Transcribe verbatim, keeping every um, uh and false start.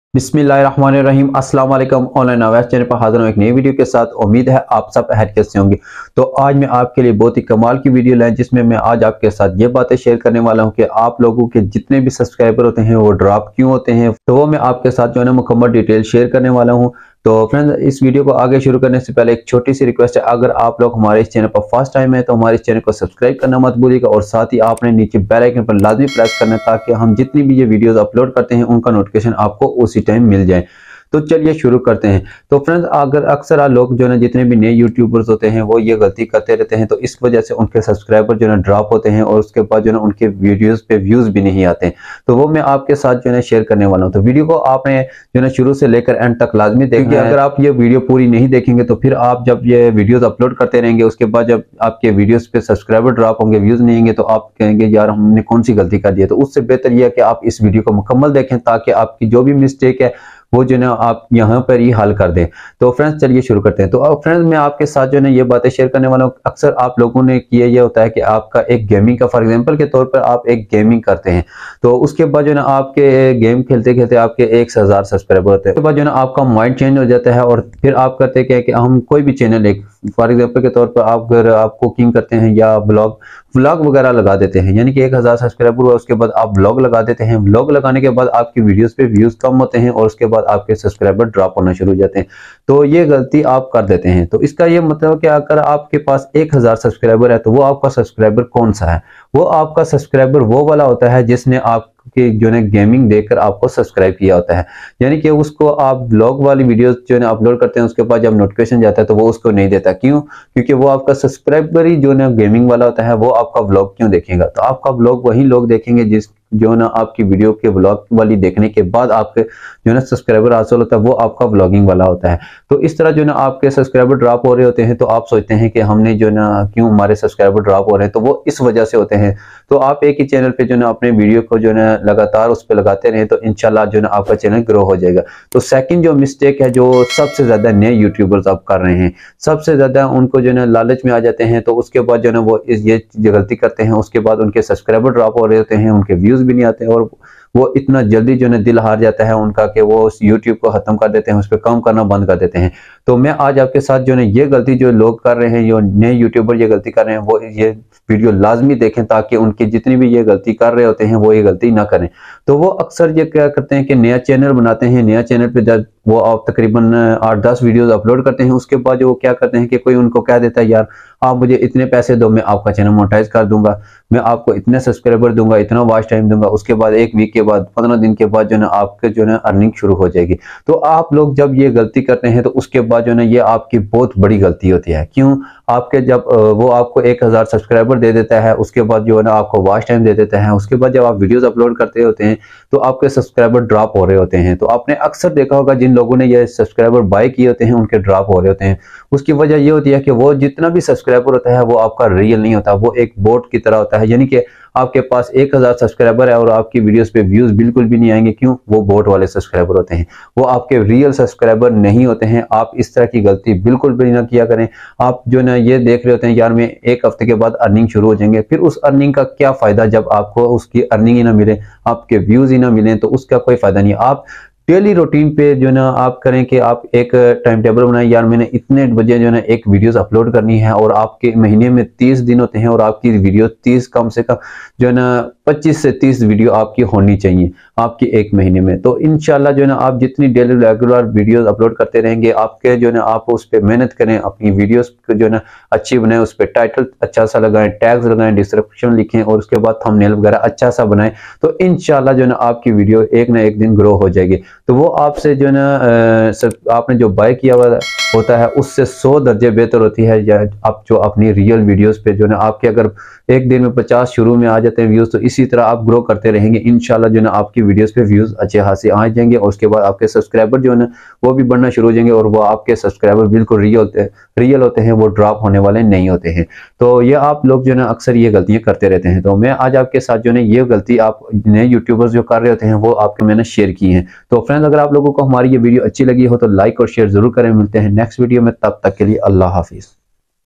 बिस्मिल्लाहिर्रहमानिर्रहीम। अस्सलाम वालेकुम। ऑनलाइन अवैस चैनल पर हाजिर हूँ एक नई वीडियो के साथ। उम्मीद है आप सब खैरियत से होंगे। तो आज मैं आपके लिए बहुत ही कमाल की वीडियो लाया जिसमें मैं आज आपके साथ ये बातें शेयर करने वाला हूँ कि आप लोगों के जितने भी सब्सक्राइबर होते हैं वो ड्रॉप क्यों होते हैं, तो वो मैं आपके साथ जो है ना मुकम्मल डिटेल शेयर करने वाला हूँ। तो फ्रेंड्स, इस वीडियो को आगे शुरू करने से पहले एक छोटी सी रिक्वेस्ट है, अगर आप लोग हमारे इस चैनल पर फर्स्ट टाइम है तो हमारे इस चैनल को सब्सक्राइब करना मत भूलिएगा और साथ ही आपने नीचे बेल आइकन पर लाजमी प्रेस करना है ताकि हम जितनी भी ये वीडियोस अपलोड करते हैं उनका नोटिफिकेशन आपको उसी टाइम मिल जाए। तो चलिए शुरू करते हैं। तो फ्रेंड्स, अगर अक्सर लोग जो है ना जितने भी नए यूट्यूबर्स होते हैं वो ये गलती करते रहते हैं, तो इस वजह से उनके सब्सक्राइबर जो है ना ड्रॉप होते हैं और उसके बाद जो है ना उनके वीडियोस पे व्यूज भी नहीं आते। तो वो मैं आपके साथ जो है ना शेयर करने वाला हूँ। तो वीडियो को आपने जो है ना शुरू से लेकर एंड तक लाजमी देखना है। अगर आप ये वीडियो पूरी नहीं देखेंगे तो फिर आप जब ये वीडियोस अपलोड करते रहेंगे उसके बाद जब आपके वीडियोस पे सब्सक्राइबर ड्रॉप होंगे, व्यूज नहीं होंगे, तो आप कहेंगे यार हमने कौन सी गलती कर दी है। तो उससे बेहतर यह है कि आप इस वीडियो को मुकम्मल देखें ताकि आपकी जो भी मिस्टेक है वो जो ना आप यहाँ पर ही हल कर दें। तो फ्रेंड्स चलिए शुरू करते हैं। तो अब फ्रेंड्स, मैं आपके साथ जो है ये बातें शेयर करने वाला हूँ। अक्सर आप लोगों ने किया ये होता है कि आपका एक गेमिंग का फॉर एग्जांपल के तौर पर आप एक गेमिंग करते हैं, तो उसके बाद जो ना आपके गेम खेलते खेलते आपके एक हजार सब्सक्राइबर होते हैं। उसके बाद जो ना आपका माइंड चेंज हो जाता है और फिर आप करते हैं कि हम कोई भी चैनल एक फॉर एग्जाम्पल के तौर पर आप अगर आप कुकिंग करते हैं या ब्लॉग व्लॉग वगैरह लगा देते हैं, यानी कि एक हजार सब्सक्राइबर हुआ उसके बाद आप व्लॉग लगा देते हैं। व्लॉग लगाने के बाद आपकी वीडियोस पे व्यूज कम होते हैं और उसके बाद आपके सब्सक्राइबर ड्रॉप होना शुरू हो जाते हैं। तो ये गलती आप कर देते हैं। तो इसका ये मतलब कि अगर आपके पास एक हजार सब्सक्राइबर है तो वो आपका सब्सक्राइबर कौन सा है? वो आपका सब्सक्राइबर वो वाला होता है जिसने आप कि जो है गेमिंग देखकर आपको सब्सक्राइब किया होता है, यानी कि उसको आप ब्लॉग वाली वीडियोस जो है अपलोड करते हैं उसके बाद जब नोटिफिकेशन जाता है तो वो उसको नहीं देता। क्यों? क्योंकि वो आपका सब्सक्राइबर ही जो है गेमिंग वाला होता है, वो आपका ब्लॉग क्यों देखेगा? तो आपका ब्लॉग वही लोग देखेंगे जिस जो ना आपकी वीडियो के ब्लॉग वाली देखने के बाद आपके जो ना सब्सक्राइबर हासिल होता है वो आपका ब्लॉगिंग वाला होता है। तो इस तरह जो ना आपके सब्सक्राइबर ड्रॉप हो रहे होते हैं तो आप सोचते हैं कि हमने जो ना क्यों हमारे सब्सक्राइबर ड्रॉप हो रहे हैं, तो वो इस वजह से होते हैं। तो आप एक ही चैनल पे जो ना अपने वीडियो को जो ना लगातार उस पर लगाते रहे तो इंशाल्लाह जो ना आपका चैनल ग्रो हो जाएगा। तो सेकंड जो मिस्टेक है जो सबसे ज्यादा नए यूट्यूबर्स आप कर रहे हैं, सबसे ज्यादा उनको जो ना लालच में आ जाते हैं, तो उसके बाद जो ना वो ये गलती करते हैं, उसके बाद उनके सब्सक्राइबर ड्रॉप हो रहे होते हैं, उनके व्यूज भी नहीं आते हैं और वो इतना जल्दी जो है दिल हार जाता है उनका कि वो उस यूट्यूब को खत्म कर देते हैं, उस पर काम करना बंद कर देते हैं। तो मैं आज आपके साथ जो है ये गलती जो लोग कर रहे हैं, जो नए यूट्यूबर ये गलती कर रहे हैं, वो ये वीडियो लाजमी देखें ताकि उनकी जितनी भी ये गलती कर रहे होते हैं वो ये गलती ना करें। तो वो अक्सर ये क्या करते हैं कि नया चैनल बनाते हैं, नया चैनल पे जब वो आप तकरीबन आठ दस वीडियोस अपलोड करते हैं उसके बाद जो वो क्या करते हैं कि कोई उनको कह देता है यार आप मुझे इतने पैसे दो, मैं आपका चैनल मोनेटाइज कर दूंगा, मैं आपको इतने सब्सक्राइबर दूंगा, इतना वॉच टाइम दूंगा। उसके बाद एक वीक के बाद पंद्रह दिन के बाद जो है आपके जो है अर्निंग शुरू हो जाएगी। तो आप लोग जब ये गलती करते हैं तो उसके बाद जो है ये आपकी बहुत बड़ी गलती होती है। क्यों? आपके जब वो आपको एक हजार सब्सक्राइबर दे देता है, उसके बाद जो है ना आपको वॉच टाइम दे देता है, उसके बाद जब आप वीडियोस अपलोड करते होते हैं तो आपके सब्सक्राइबर ड्रॉप हो रहे होते हैं। तो आपने अक्सर देखा होगा जिन लोगों ने ये सब्सक्राइबर बाय किए होते हैं उनके ड्रॉप हो रहे होते हैं। उसकी वजह ये होती है कि वो जितना भी सब्सक्राइबर होता है वो आपका रियल नहीं होता, वो एक बोट की तरह होता है। यानी कि आपके पास एक हजार सब्सक्राइबर है और आपकी वीडियोस पे व्यूज बिल्कुल भी नहीं आएंगे। क्यों? वो बोट वाले सब्सक्राइबर होते हैं, वो आपके रियल सब्सक्राइबर नहीं होते हैं। आप इस तरह की गलती बिल्कुल भी ना किया करें। आप जो ना ये देख रहे होते हैं यार मैं एक हफ्ते के बाद अर्निंग शुरू हो जाएंगे, फिर उस अर्निंग का क्या फायदा जब आपको उसकी अर्निंग ही ना मिले, आपके व्यूज ही ना मिले, तो उसका कोई फायदा नहीं। आप डेली रूटीन पे जो ना आप करें कि आप एक टाइम टेबल बनाएं, यार मैंने इतने बजे जो है एक वीडियोस अपलोड करनी है और आपके महीने में तीस दिन होते हैं और आपकी वीडियो तीस कम से कम जो है ना पच्चीस से तीस वीडियो आपकी होनी चाहिए आपकी एक महीने में। तो इंशाल्लाह जो है ना आप जितनी डेली रेगुलर वीडियोस अपलोड करते रहेंगे, आपके जो है ना आप उस पर मेहनत करें, अपनी वीडियोस को जो है ना अच्छी बनाएं, उस पर टाइटल अच्छा सा लगाएं, टैग्स लगाएं, डिस्क्रिप्शन लिखें और उसके बाद थंबनेल वगैरह अच्छा सा बनाएं, तो इंशाल्लाह जो है ना आपकी वीडियो एक ना एक दिन ग्रो हो जाएगी। तो वो आपसे जो है ना आपने जो बाय किया हुआ होता है उससे सौ दर्जे बेहतर होती है या आप जो अपनी रियल वीडियोस पे जो ना आपके अगर एक दिन में पचास शुरू में आ जाते हैं व्यूज, तो इसी तरह आप ग्रो करते रहेंगे। इंशाल्लाह जो ना आपकी वीडियोस पे व्यूज अच्छे खासे आ जाएंगे और उसके बाद आपके सब्सक्राइबर जो है ना वो भी बढ़ना शुरू हो जाएंगे और वो आपके सब्सक्राइबर बिल्कुल रियल होते हैं रियल होते हैं वो ड्रॉप होने वाले नहीं होते हैं। तो ये आप लोग जो ना अक्सर ये गलतियां करते रहते हैं। तो मैं आज आपके साथ जो है ये गलती आप नए यूट्यूबर्स जो कर रहे होते हैं वो आपके मैंने शेयर की है। तो फ्रेंड्स, अगर आप लोगों को हमारी ये वीडियो अच्छी लगी हो तो लाइक और शेयर जरूर करें। मिलते हैं नेक्स्ट वीडियो में, तब तक के लिए अल्लाह हाफिज।